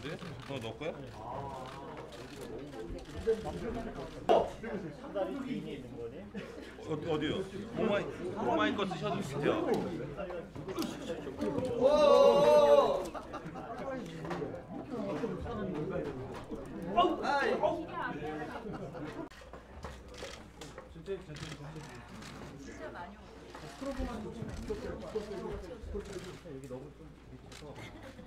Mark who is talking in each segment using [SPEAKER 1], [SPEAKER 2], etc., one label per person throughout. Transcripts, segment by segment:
[SPEAKER 1] 있는데? 너 넣을 거야?
[SPEAKER 2] 다리 뒤에 있는 거네.
[SPEAKER 1] 어디요? 오마이 거 쓰셔도 돼요.
[SPEAKER 3] 진짜 많이 오고.
[SPEAKER 2] 여기 너무 좀 미쳐서.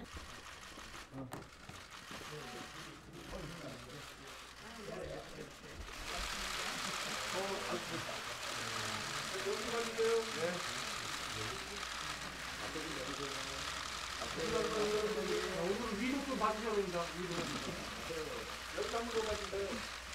[SPEAKER 4] 오늘 위로 좀 봐주셔야 됩니다. 위로. 여기 한번 더 봐주세요.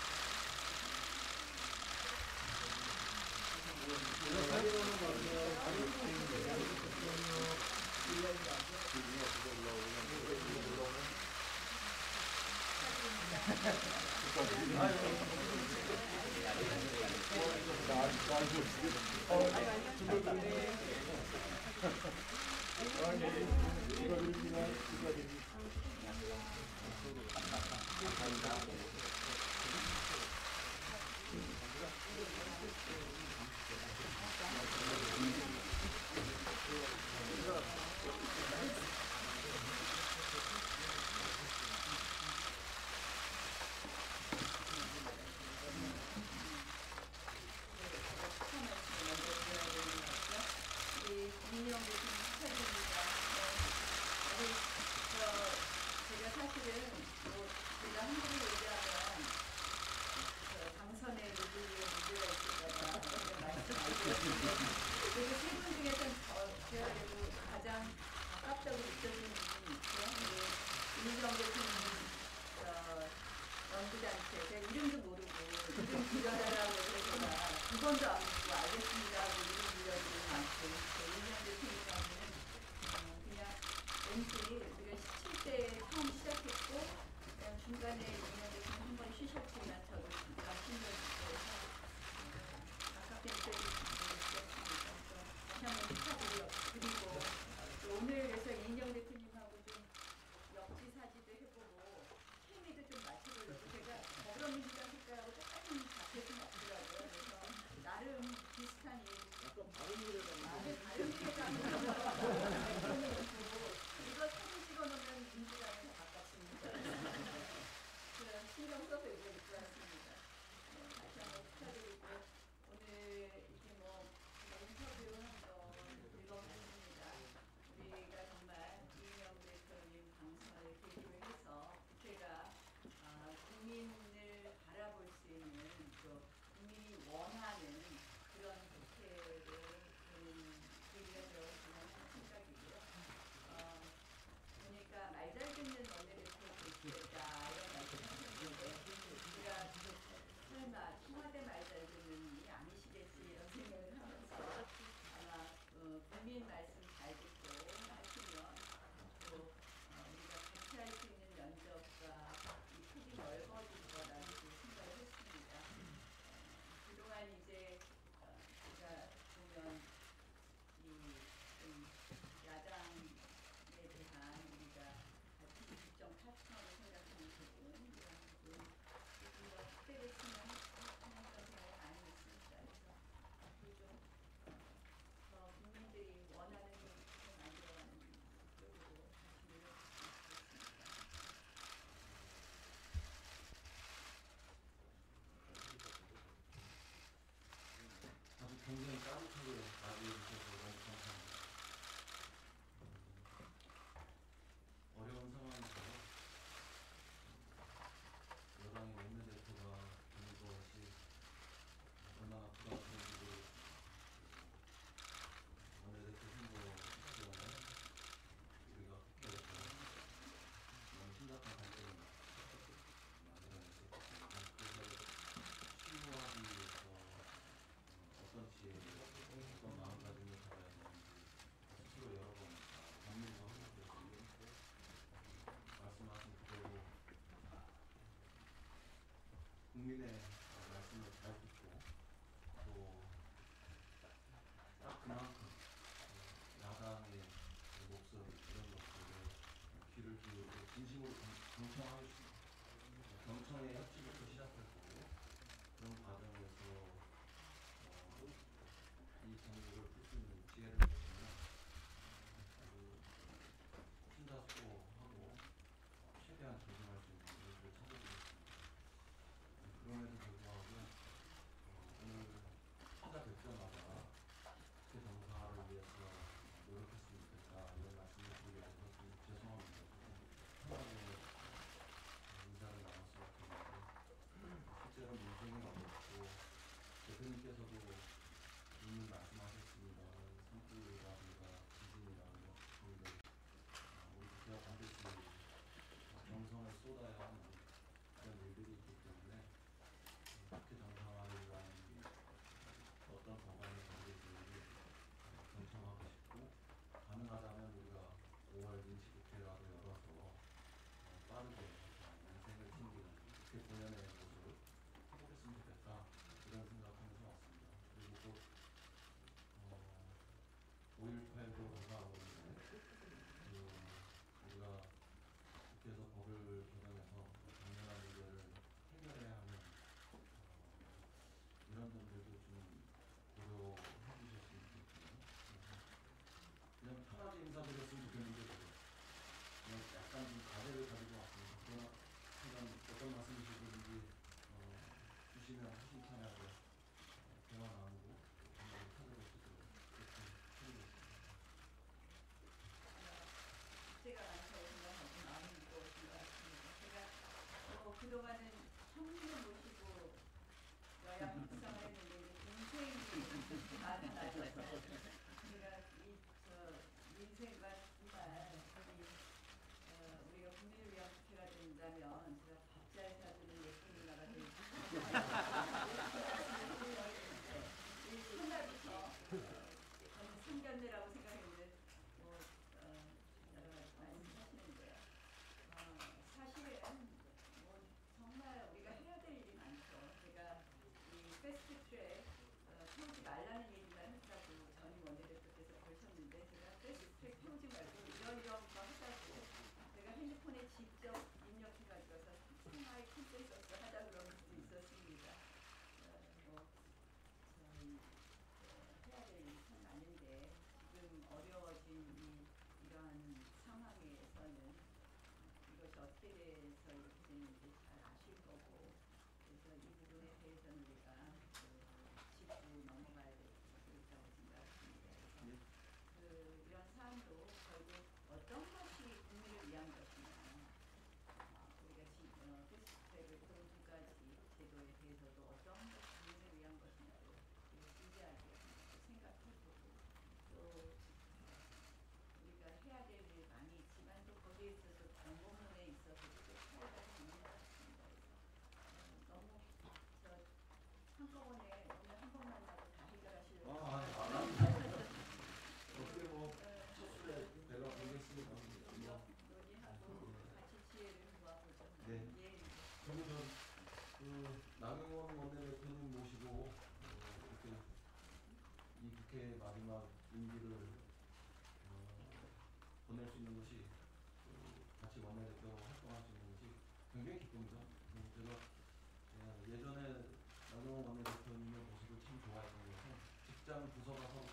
[SPEAKER 3] 제가 사실은 제가 한국에 얘기하면 당선에 누구의 문제가 있을까봐 말씀드렸는데 그리고 세 분 중에서 제가 그래도 가장 가깝다고 느껴지는 분이 있죠. 이민정 대통령 연구단체 제가 이름도 모르고 이름 불러달라고 해서 제가 두 번도 안 묻고 알겠습니다 하고 이름 불러드리는 만큼 이민정 대통령은 그냥 왠지 우리가 17대 처음 시작했고 그냥 중간에 이민정 대통령 한 번 쉬셨지만 저도 잠깐 신경쓰고 가깝게 느껴지는 다시 한번 축하드리고 그리고 오늘 그래서 이인영 대표님하고 좀 역지사지도 해보고 케미도 좀 맞춰보려고 제가 더불어민주당 색깔하고 똑같은 자켓은 없더라고요. 그래서 나름 비슷한 약간 바른미래당 이거 사진 찍어놓으면 민주당에 더 가깝습니다. 신경 써서 이거 입고 왔습니다. 다시 한번 축하드리고 오늘 이렇게 뭐 인터뷰 즐거웠습니다. 우리가 정말 이인영 대표님 당선을 계기로 해서 국회가 국민을 바라볼 수 있는 또 국민이 원하는 그런 국회를 계기가 되었으면 하는 생각이고요. 보니까 말 잘 듣는 원내대표 계시다 이런 말씀하셨는데 우리가 설마 청와대 말 잘 듣는 분이 아니시겠지 이런 생각을 하면서 아마 국민 말씀 잘 듣고 하시면 또 우리가 같이 할 수 있는 면접과 이 폭이 넓어질 거라는 생각을 했습니다. 그동안 이제 제가 보면 이 야당에 대한 우리가 같이 특정 파트너로 생각하는 부분 이런 부분 조금 더 특별했으면 하는 그런 생각이 많이 있습니다. 그래서 앞으로 좀 국민들이 원하는 것을 만들어가는 쪽으로 노력했으면 좋겠습니다.
[SPEAKER 5] 아주 굉장히 따뜻하게 맞이해 주셔서 너무 감사합니다. 어려운 상황에서 여당의 원내대표가
[SPEAKER 3] 제가 이저 민생과 정말 우리가 국민을 위한 국회가 된다면 제가 밥 잘 사주는 예쁜 누나가 되고 첫날부터 상견례라고 생각했는데 여러 가지 많이 하시는데요. 사실은 뭐 정말 우리가 해야 될 일이 많죠. 제가 이 패스트트랙 태우지 말라는 얘기만 했다고 전임 원내대표께서 그러셨는데 제가 패스트트랙 태우지 말고 이런 거 하자고 제가 핸드폰에 직접 입력해가지고서 생활 컨센서스 하자 그런 것도 있었습니다. 저희 해야 될 일이 참 많은데 지금 어려워진 이러한 상황에서는 이것이 어떻게 돼서 이렇게 됐는지 잘 아실 거고 그래서 이 부분에 대해서는 우리가 짚고 넘어가야 될 수 있다고 생각합니다. 이런 사안도 결국 어떤 것이 국민을 위한 것이냐 우리가 패스트트랙을 그런 두 가지 제도에 대해서도 어떤 것이 국민을 위한 것이냐를 진지하게 생각해보고 또 우리가 해야 될 일 많이 있지만 또 거기에 있어서 공공론에 있어서도 또 차이가 있는 것 같습니다. 그래서 너무 한꺼번에 오늘 한 번 만나고 다 해결하시려고
[SPEAKER 5] 어떻게 뭐 첫술에 내가 보겠습니다.
[SPEAKER 3] 논의하고 같이 지혜를 모아보죠.
[SPEAKER 5] 네.
[SPEAKER 3] 예.
[SPEAKER 5] 저는 나경원 원내대표님 모시고 이렇게 이 국회 마지막 임기를 보낼 수 있는 것이 같이 원내대표 활동할 수 있는 것이 굉장히 기쁩니다. 제가 예전에 나경원 원내대표님의 모습을 참 좋아했던 것은 직장 부서가 서로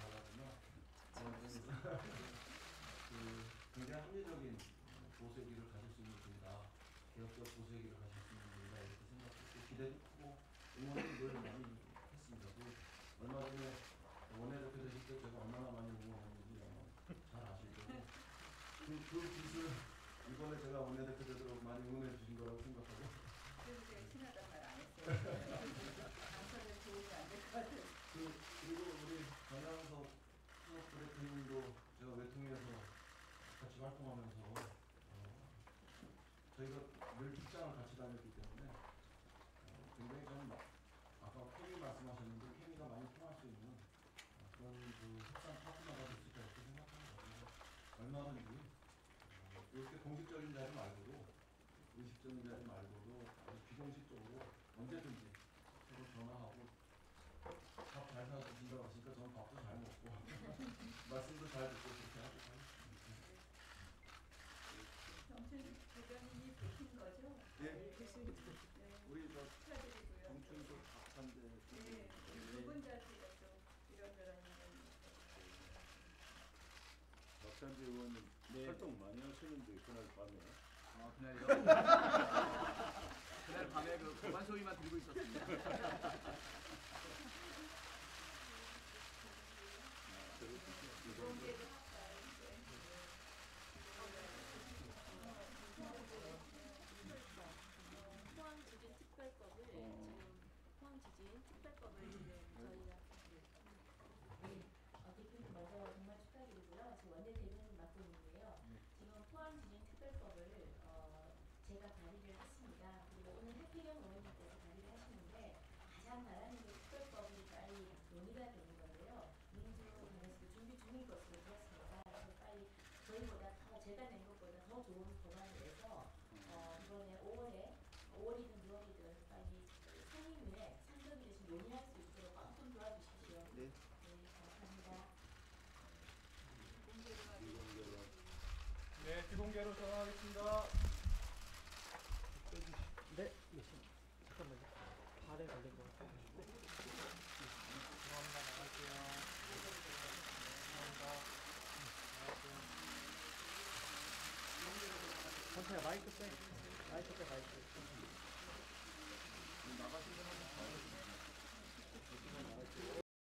[SPEAKER 5] 달라지면 굉장히 합리적인 보수기를 가질 수 있는 분이다. 개혁적 보수기를 가질 수 있는 분이다. 이렇게 생각했고 기대도 크고 응원을 늘 많이 했습니다. 얼마 전에 원내대표 되실 때 제가 얼마나 많이 응원했는지 잘 아실 거고 그 빚을 이번에 제가 원내대표 되도록 많이 응원해 주신 거라고 생각하고
[SPEAKER 3] 그래서 제가 친하단 말 안 했어요. 당선은 도움이 안 될 것 같아요.
[SPEAKER 5] 그리고 우리 전향석 부대표님도 제가 외통위에서 같이 활동하면서 저희가 늘 직장을 같이 다녔기 때문에 굉장히 좀 아까 케미 말씀하셨는데 케미가 많이 통할 수 있는 그런 협상 파트너가 될 수 있다 이렇게 생각합니다. 얼마든지 이렇게 공식적인 자리 말고도 의식적인 자리 말고도 아주 비공식적으로 언제든지 서로 전화하고 밥 잘 사주신다고 하시니까 저는 밥도 잘 먹고 말씀도 잘 듣고 그렇게 하고 있습니다.
[SPEAKER 3] 정춘 부장님이 보신 거죠?
[SPEAKER 4] 네.
[SPEAKER 3] 네.
[SPEAKER 4] 우리
[SPEAKER 3] 축하드리고요.
[SPEAKER 4] 정춘수 박찬대
[SPEAKER 3] 네. 두분 자체가 또 이런저런
[SPEAKER 4] 박찬대 의원님 활동 많이 하시는데 그날 밤에
[SPEAKER 6] 그날요? 그날 밤에 그 고만 소리만 들고 있었습니다.
[SPEAKER 3] 공개도 할까요?
[SPEAKER 7] 포항지진특별법을 지금 포항지진특별법을 지금 저희가 대표님 먼저 정말 축하드리고요. 지금 원내대변인 맡고 있는데요. 지금 포항지진특별법을 제가 발의를 했습니다. 그리고 오늘 해피경 의원님께서 발의를 하시는데 가장 바라는 게 특별법이 빨리 논의가 되는 건데요. 민주당에서도 준비 중인 것으로 들었습니다. 그래서 빨리 저희보다 제가 낸 것보다 더 좋은 법안을 내서 이번에 5월이든 6월이든 빨리 상임위에 상정이 되신 논의할 수 있도록 좀 도와주십시오.
[SPEAKER 4] 네.
[SPEAKER 7] 감사합니다.
[SPEAKER 2] 네, 비공개로 전화하겠습니다. 네, 잠깐만요. 발에 걸린 것 같아요. 네. 죄송합니다. 나갈게요. 죄송합니다. 나갈게요. 전체야 마이크 빼. 마이크 빼, 마이크.
[SPEAKER 4] 나가시면